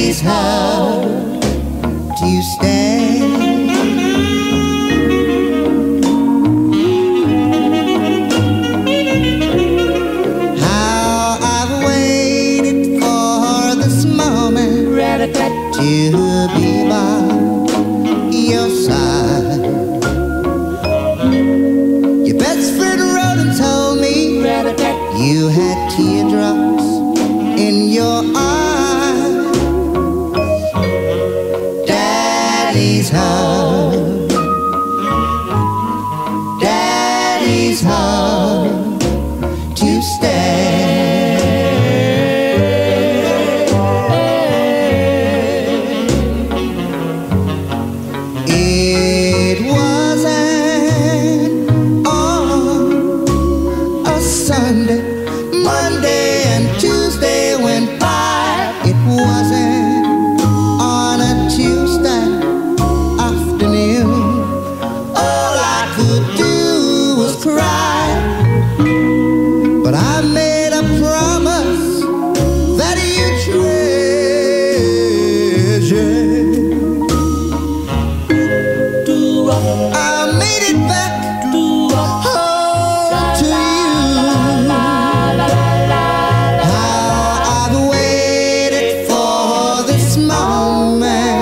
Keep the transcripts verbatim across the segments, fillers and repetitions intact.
Daddy's hug to stay. How I've waited for this moment to be by your side. Your best friend wrote and told me you had teardrops in your eyes. Daddy's hug, Daddy's hug to stay. It wasn't on a Sunday, Monday and Tuesday went by. It wasn't on a Tuesday afternoon. All I could do was cry. But I made a promise that you treasure. I made it back home to you. How I've waited for this moment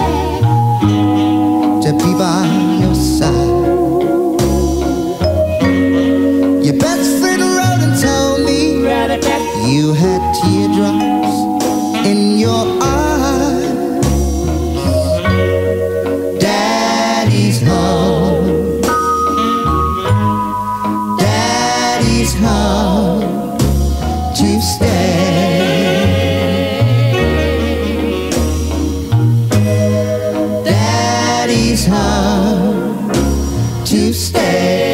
to be by your side. Your best friend wrote and told me you had teardrops in your eyes. Daddy's hug, Daddy's hug to stay. Daddy's hug to stay.